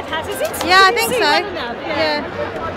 red hat, is it? Yeah, I Can you think see so. well enough? Yeah.